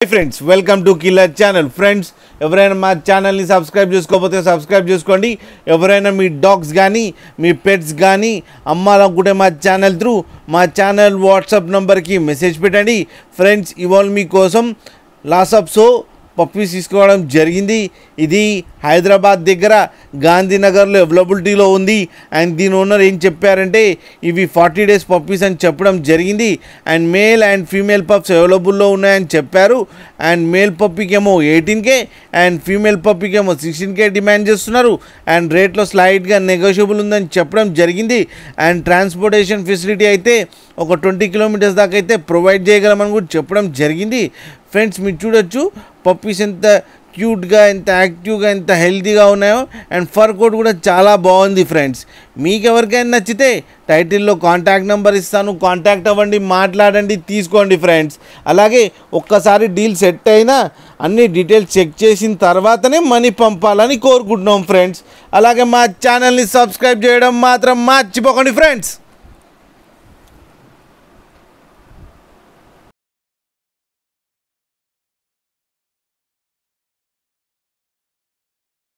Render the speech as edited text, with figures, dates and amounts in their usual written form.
Friends welcome to killer channel. Friends ఎవరైనా మా ఛానల్ని సబ్స్క్రైబ్ చేసుకోకపోతే సబ్స్క్రైబ్ చేసుకోండి. ఎవరైనా మీ డాగ్స్ కానీ మీ పెట్స్ కానీ అమ్మాలనుకుంటే మా ఛానల్ త్రూ మా ఛానల్ వాట్సాప్ నెంబర్కి మెసేజ్ పెట్టండి. ఫ్రెండ్స్ ఇవాళ మీకోసం లాసప్సో పప్పీస్ తీసుకోవడం జరిగింది. ఇది హైదరాబాద్ దగ్గర గాంధీనగర్లో అవైలబిలిటీలో ఉంది. అండ్ దీని ఓనర్ ఏం చెప్పారంటే ఇవి 40 days పప్పీస్ అని చెప్పడం జరిగింది. And male and female pups అవైలబుల్లో ఉన్నాయని చెప్పారు. అండ్ మేల్ పప్పీకి ఏమో 18K అండ్ ఫీమేల్ పప్పీకి ఏమో 16K డిమాండ్ చేస్తున్నారు. అండ్ రేట్లో స్లైట్గా నెగోషియబుల్ ఉందని చెప్పడం జరిగింది. అండ్ ట్రాన్స్పోర్టేషన్ ఫెసిలిటీ అయితే ఒక 20 kilometers దాకా అయితే ప్రొవైడ్ చేయగలమని కూడా చెప్పడం జరిగింది. ఫ్రెండ్స్ మీరు చూడొచ్చు పప్పీస్ ఎంత క్యూట్గా ఎంత యాక్టివ్గా ఎంత హెల్తీగా ఉన్నాయో. అండ్ ఫర్ కోట్ కూడా చాలా బాగుంది. ఫ్రెండ్స్ మీకు ఎవరికైనా నచ్చితే టైటిల్లో కాంటాక్ట్ నెంబర్ ఇస్తాను, కాంటాక్ట్ అవ్వండి, మాట్లాడండి, తీసుకోండి. ఫ్రెండ్స్ అలాగే ఒక్కసారి డీల్ సెట్ అయినా అన్ని డీటెయిల్స్ చెక్ చేసిన తర్వాతనే మనీ పంపాలని కోరుకుంటున్నాం. ఫ్రెండ్స్ అలాగే మా ఛానల్ని సబ్స్క్రైబ్ చేయడం మాత్రం మర్చిపోకండి. ఫ్రెండ్స్